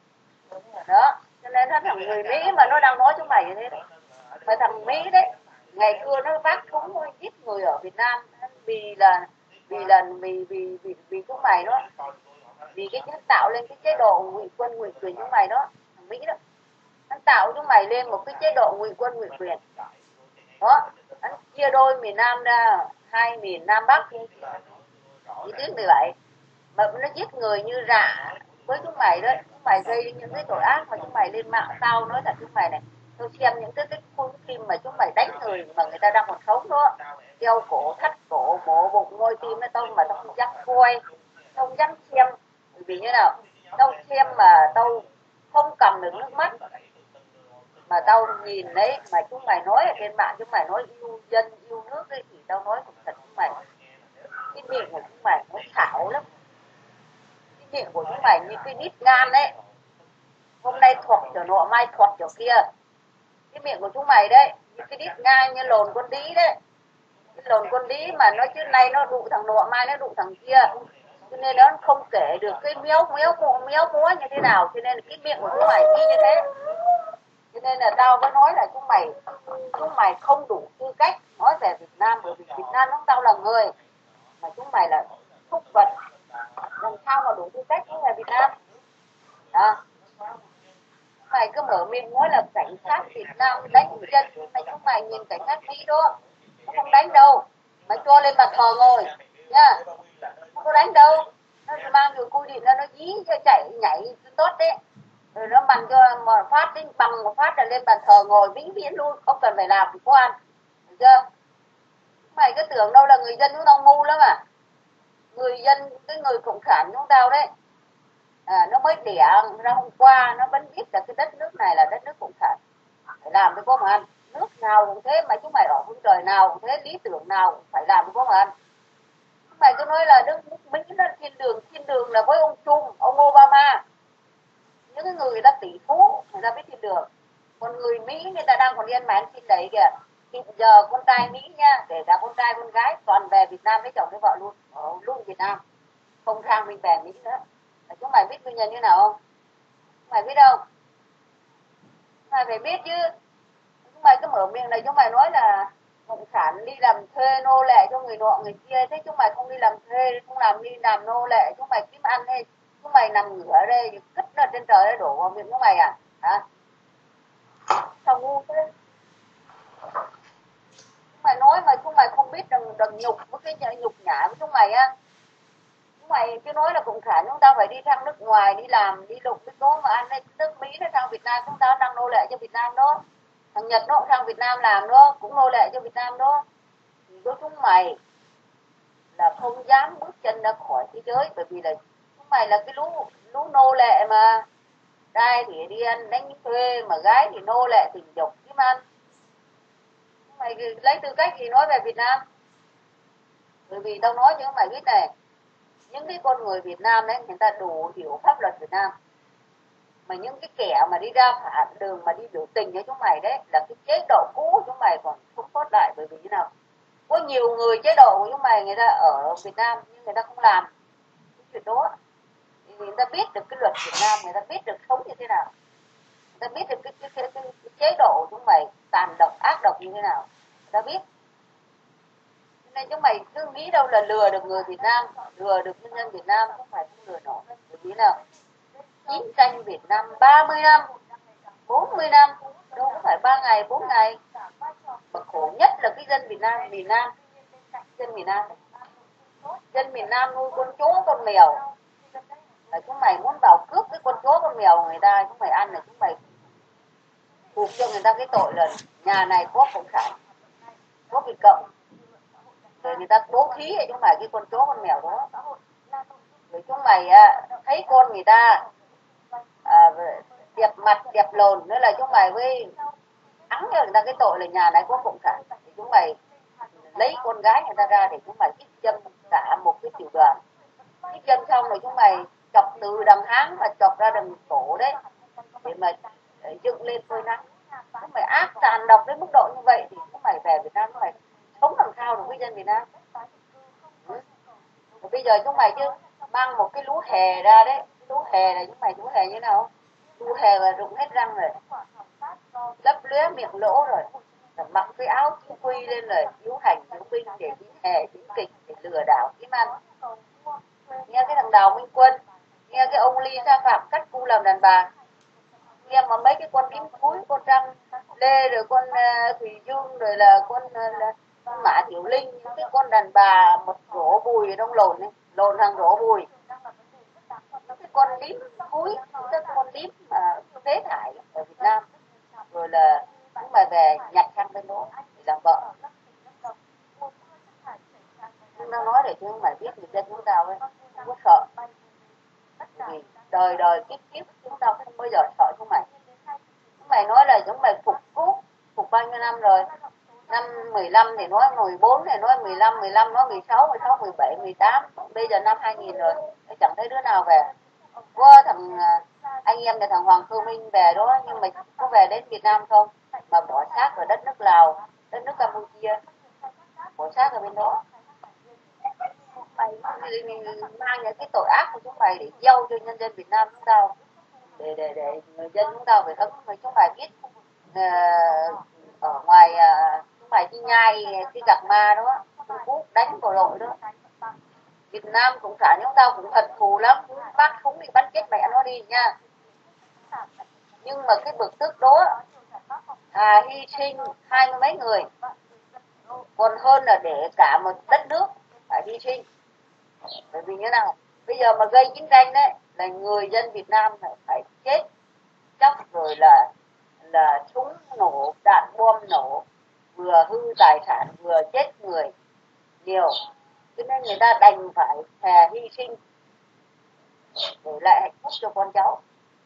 đó. Cho nên nó thằng người Mỹ mà nó đang nói chúng mày như thế đấy. Mà thằng Mỹ đấy ngày xưa nó vác súng giết người ở Việt Nam vì là vì là vì vì vì, vì chúng mày đó, vì cái nó tạo lên cái chế độ ngụy quân ngụy quyền chúng mày đó, thằng Mỹ đó, nó tạo chúng mày lên một cái chế độ ngụy quân ngụy quyền đó, nó chia đôi miền Nam ra hai miền Nam Bắc như tiếng mười bảy, mà nó giết người như rạ với chúng mày đó. Chúng mày gây những cái tội ác mà chúng mày lên mạng tao nói là chúng mày này, tôi xem những cái cái phim mà chúng mày đánh người mà người ta đang còn sống đó, đeo cổ thắt cổ mổ bụng ngôi tim với tao, mà tao không dám coi, tao không dám xem. Vì như nào tao xem mà tao không cầm được nước mắt, mà tao nhìn đấy mà chúng mày nói ở trên mạng, chúng mày nói yêu dân yêu nước ấy, thì tao nói thật chúng mày, cái miệng của chúng mày nó xảo lắm. Cái miệng của chúng mày như cái nít ngan đấy, hôm nay thuật chỗ nọ mai thuật chỗ kia. Cái miệng của chúng mày đấy như cái nít ngan, như lồn con đĩ đấy, cái lồn con đĩ mà nói chứ nay nó đụ thằng nọ mai nó đụ thằng kia, cho nên nó không kể được cái méo méo méo múa như thế nào. Cho nên cái miệng của chúng mày y như thế. Cho nên là tao mới nói là chúng mày chúng mày không đủ tư cách nói về Việt Nam, bởi vì Việt Nam chúng tao là người, mà chúng mày là súc vật, làm sao mà đủ tư cách nói về Việt Nam đó. Mày cứ mở miệng nói là cảnh sát Việt Nam đánh dân, mày chúng mày nhìn cảnh sát Mỹ đó, nó không đánh đâu, mày cho lên bàn thờ ngồi nha, không có đánh đâu, nó mang rồi quy định ra nó dí cho chạy nhảy tốt đấy, rồi nó bằng cho một phát đến bằng một phát là lên bàn thờ ngồi vĩnh viễn luôn, không cần phải làm có ăn, được chưa? Mày cứ tưởng đâu là người dân chúng tao ngu lắm à, người dân cái người cộng sản chúng tao đấy, à, nó mới đẻ ra hôm qua nó vẫn biết là cái đất nước này là đất nước cộng sản, phải làm mới có mà ăn, nước nào cũng thế, mà chúng mày ở phương trời nào cũng thế, lý tưởng nào cũng phải làm mới có mà ăn. Chúng mày cứ nói là nước Mỹ nó thiên đường, thiên đường là với ông Trump, ông Obama, những cái người, người ta tỷ phú người ta biết thiên đường, còn người Mỹ người ta đang còn đi ăn mày ăn xin đấy kìa. Thì giờ con trai Mỹ nha, kể cả con trai con gái toàn về Việt Nam lấy chồng lấy vợ luôn, ở luôn Việt Nam, không sang bên về Mỹ nữa. Chúng mày biết nguyên nhân như nào không? Chúng mày biết không? Chúng mày phải biết chứ. Chúng mày cứ mở miệng này chúng mày nói là cộng sản đi làm thuê nô lệ cho người nọ người kia, thế chúng mày không đi làm thuê, không làm đi làm nô lệ, chúng mày kiếm ăn hay chúng mày nằm ngửa ở đây cất ở trên trời đấy đổ vào miệng chúng mày à? Hả? Sao ngu thế? Chúng mày nói mà chúng mày không biết đừng, đừng nhục với cái nhục nhã của chúng mày á. Chúng mày cứ nói là cộng sản chúng ta phải đi sang nước ngoài đi làm đi lục cái số mà ăn đây, nước Mỹ nó sang Việt Nam chúng ta đang nô lệ cho Việt Nam đó, thằng Nhật nó cũng sang Việt Nam làm đó, cũng nô lệ cho Việt Nam đó. Thì đối chúng mày là không dám bước chân ra khỏi thế giới, bởi vì là chúng mày là cái lũ lũ nô lệ mà, trai thì đi ăn đánh thuê mà gái thì nô lệ tình dục kiếm ăn. Chúng mày lấy tư cách gì nói về Việt Nam? Bởi vì tao nói cho chúng mày biết này, những cái con người Việt Nam đấy người ta đủ hiểu pháp luật Việt Nam, mà những cái kẻ mà đi ra phản đường mà đi biểu tình với chúng mày đấy là cái chế độ cũ của chúng mày còn không tốt lại. Bởi vì thế nào, có nhiều người chế độ của chúng mày người ta ở Việt Nam nhưng người ta không làm cái chuyện đó, thì người ta biết được cái luật Việt Nam, người ta biết được sống như thế nào, người ta biết được cái, cái, cái, cái, cái chế độ của chúng mày tàn độc ác độc như thế nào, người ta biết. Nên chúng mày cứ nghĩ đâu là lừa được người Việt Nam, lừa được nhân dân Việt Nam, không phải không lừa nổi. Bởi vì nào, chiến tranh Việt Nam ba mươi năm, bốn mươi năm, đâu có phải ba ngày, bốn ngày. Mà khổ nhất là cái dân Việt Nam, miền Nam, dân miền Nam. Dân miền Nam nuôi con chó, con mèo. Là chúng mày muốn vào cướp cái con chó, con mèo của người ta, chúng mày ăn là chúng mày buộc cho người ta cái tội là nhà này có cộng sản, có Việt Cộng. Rồi người ta bố thí cho chúng mày cái con chó, con mèo đó. Rồi chúng mày à, thấy con người ta à, đẹp mặt, đẹp lồn, nữa là chúng mày với ắng cho người ta cái tội là nhà này có cộng sản. Thì chúng mày lấy con gái người ta ra để chúng mày kích châm cả một cái tiểu đoàn. Kích châm xong rồi chúng mày chọc từ đằng háng mà chọc ra đằng cổ đấy, để mà dựng lên phơi nắng. Chúng mày ác tàn độc đến mức độ như vậy thì chúng mày về Việt Nam chúng mày sống làm sao được với dân Việt Nam. Ừ. Bây giờ chúng mày chứ mang một cái lú hề ra đấy, lú hề này chúng mày lú hề như nào? Lú hề là rụng hết răng rồi, lấp lóe miệng lỗ rồi, rồi mặc cái áo chính quy lên rồi diễu hành diễu binh để diễn hề diễn kịch để lừa đảo kiếm ăn. Nghe cái thằng Đào Minh Quân, nghe cái ông Ly Sa Phạm cắt cu làm đàn bà, nghe mà mấy cái con đím cuối, con Trăng Lê rồi con uh, Thùy Dương rồi là con uh, con Mã Tiểu Linh, những cái con đàn bà một rổ bùi ở trong lồn ấy, lồn hàng rổ bùi, những cái con đím cuối, các con đím mà phế thải ở Việt Nam, rồi là chúng mày về nhặt sang bên đó để làm vợ. Chúng ta nói để chúng mày biết người dân chúng ta ấy không có sợ, vì đời đời kiếp kiếp chúng ta không bao giờ sợ chúng mày. Chúng mày nói là chúng mày phục quốc phục bao nhiêu năm rồi, năm mười lăm thì nói mười bốn thì nói mười lăm, mười lăm nói mười sáu, mười sáu, mười bảy, mười tám, bây giờ năm hai nghìn rồi, chẳng thấy đứa nào về. Có thằng anh em là thằng Hoàng Cơ Minh về đó, nhưng mà có về đến Việt Nam không, mà bỏ xác ở đất nước Lào, đất nước Campuchia, bỏ xác ở bên đó. Mày mang những cái tội ác của chúng mày để gieo cho nhân dân Việt Nam chúng ta, để để để người dân chúng ta phải hứng, mà chúng mày biết ở ngoài không phải đi nhai cái gạc ma đó, Trung Quốc đánh bộ đội đó. Việt Nam cộng sản chúng ta cũng thật thù lắm, cũng bắt súng đi bắn chết mẹ nó đi nha. Nhưng mà cái bực tức đó à, hy sinh hai mươi mấy người còn hơn là để cả một đất nước phải hy sinh. Bởi vì như nào, bây giờ mà gây chiến tranh đấy là người dân Việt Nam phải chết chóc, rồi là là súng nổ, đạn bom nổ, vừa hư tài sản vừa chết người nhiều, cho nên người ta đành phải thà hy sinh để lại hạnh phúc cho con cháu.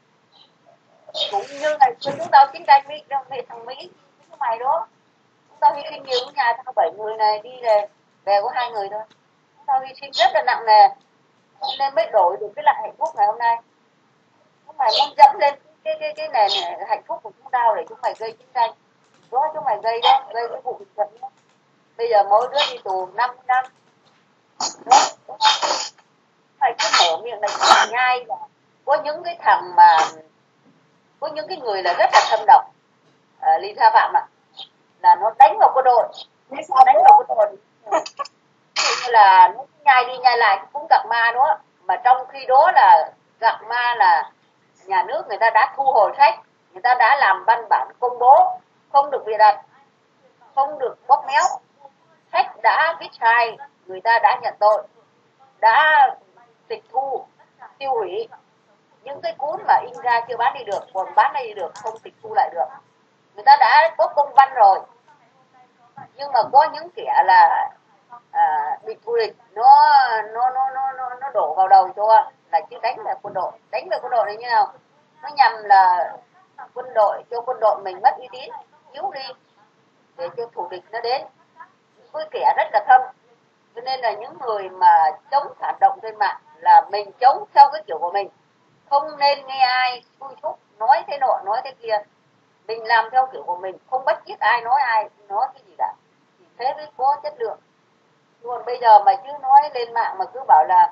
Cũng như ngày xưa chúng ta chiến tranh với thằng Mỹ, cái mày đó, chúng ta hy sinh nhiều, nhà tao bảy người này đi về về có hai người thôi, chúng ta hy sinh rất là nặng nề nên mới đổi được cái lại hạnh phúc ngày hôm nay. Chúng mày muốn dẫm lên cái cái cái nền hạnh phúc của chúng tao để chúng mày gây chiến tranh đó, chúng mày gây đó, gây cái vụ bình thuận đó. Bây giờ mỗi đứa đi tù năm năm đó, đúng không? Phải cứ mở miệng này nhai là có những cái thằng mà có những cái người là rất là thâm độc. à, Ly Tha Phạm ạ, à, là nó đánh vào quân đội, nó đánh vào quân đội như là nó nhai đi nhai lại cũng gạc ma đó, mà trong khi đó là gạc ma là nhà nước người ta đã thu hồi sách, người ta đã làm văn bản công bố không được bịa đặt, không được bóp méo, sách đã viết sai, người ta đã nhận tội, đã tịch thu, tiêu hủy. Những cái cuốn mà in ra chưa bán đi được, còn bán đi được, không tịch thu lại được. Người ta đã có công văn rồi, nhưng mà có những kẻ là à, bị thù địch, nó nó nó nó nó nó đổ vào đầu cho là chứ đánh về quân đội, đánh về quân đội này như nào, nó nhằm là quân đội cho quân đội mình mất uy tín, yếu đi để cho thù địch nó đến. Với kẻ rất là thâm, cho nên là những người mà chống phản động trên mạng là mình chống theo cái kiểu của mình, không nên nghe ai xui xúc nói thế nọ nói thế kia, mình làm theo kiểu của mình, không bắt chước ai nói ai nói cái gì cả, thì thế mới có chất lượng. Còn bây giờ mà chứ nói lên mạng mà cứ bảo là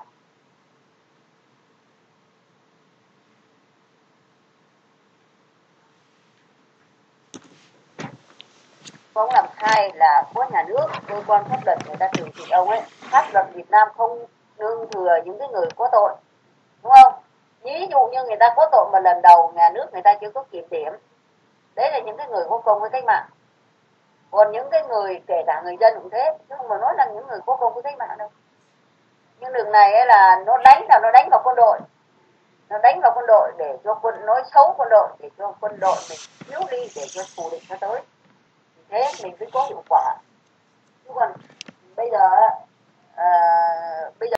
ông làm sai là có nhà nước, cơ quan pháp luật người ta trừng trị ông ấy. Pháp luật Việt Nam không nương thừa những cái người có tội, đúng không? Ví dụ như người ta có tội mà lần đầu nhà nước người ta chưa có kiểm điểm, đấy là những cái người có công với cách mạng. Còn những cái người kể cả người dân cũng thế, chứ không mà nói là những người có công với cách mạng đâu. Nhưng đường này ấy là nó đánh là nó đánh vào quân đội, nó đánh vào quân đội để cho quân nói xấu quân đội, để cho quân đội mình yếu đi, để cho thù địch nó tới, thế mình mới có hiệu quả. Chứ còn bây giờ à, bây giờ